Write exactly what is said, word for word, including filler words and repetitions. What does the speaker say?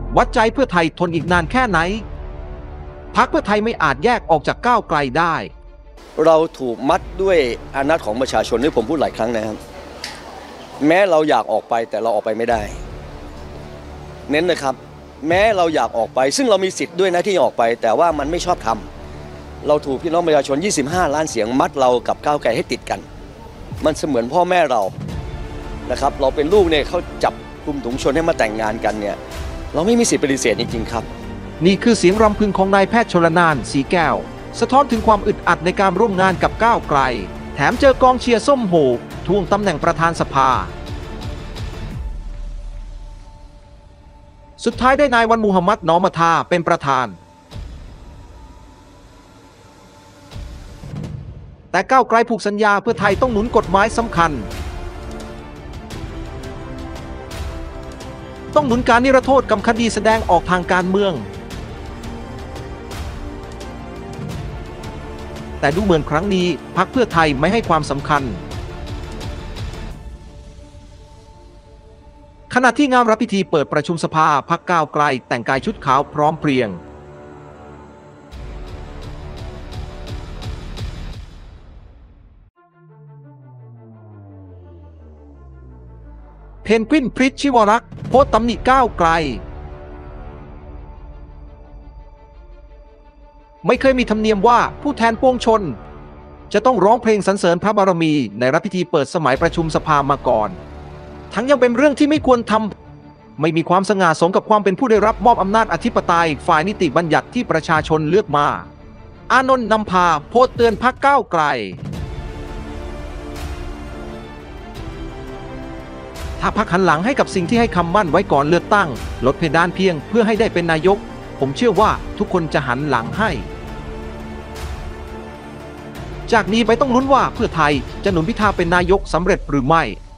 วัดใจเพื่อไทยทนอีกนานแค่ไหนพรรคเพื่อไทยไม่อาจแยกออกจากก้าวไกลได้เราถูกมัดด้วยอำนาจของประชาชนที่ผมพูดหลายครั้งนะครับแม้เราอยากออกไปแต่เราออกไปไม่ได้เน้นนะครับแม้เราอยากออกไปซึ่งเรามีสิทธิ์ด้วยนะที่ออกไปแต่ว่ามันไม่ชอบทำเราถูกพี่น้องประชาชนยี่สิบห้าล้านเสียงมัดเรากับก้าวไกลให้ติดกันมันเสมือนพ่อแม่เรานะครับเราเป็นลูกเนี่ยเขาจับกลุ่มถุงชนให้มาแต่งงานกันเนี่ยเราไม่มีสิทธิ์ปฏิเสธจริงๆครับนี่คือเสียงรำพึงของนายแพทย์ชลนานสีแก้วสะท้อนถึงความอึดอัดในการร่วมงานกับก้าวไกลแถมเจอกองเชียร์ส้มโหทวงตำแหน่งประธานสภาสุดท้ายได้นายวันมูฮัมหมัดนอมาทาเป็นประธานแต่ก้าวไกลผูกสัญญาเพื่อไทยต้องหนุนกฎหมายสำคัญต้องหนุนการนิรโทษกรรมคดีแสดงออกทางการเมืองแต่ดูเหมือนครั้งนี้พรรคเพื่อไทยไม่ให้ความสำคัญขณะที่งานรับพิธีเปิดประชุมสภาพรรคก้าวไกลแต่งกายชุดขาวพร้อมเพรียงเพนกวินพริชชิวรักษ์โพสต์ตำหนิก้าวไกลไม่เคยมีธรรมเนียมว่าผู้แทนปวงชนจะต้องร้องเพลงสรรเสริญพระบารมีในรับพิธีเปิดสมัยประชุมสภามาก่อนทั้งยังเป็นเรื่องที่ไม่ควรทำไม่มีความสง่าสมกับความเป็นผู้ได้รับมอบอำนาจอธิปไตยฝ่ายนิติบัญญัติที่ประชาชนเลือกมาอานนท์นำพาโพสต์เตือนพรรคก้าวไกลถ้าพรรคหันหลังให้กับสิ่งที่ให้คำมั่นไว้ก่อนเลือกตั้งลดเพดานเพียงเพื่อให้ได้เป็นนายกผมเชื่อว่าทุกคนจะหันหลังให้จากนี้ไปต้องลุ้นว่าเพื่อไทยจะหนุนพิธาเป็นนายกสำเร็จหรือไม่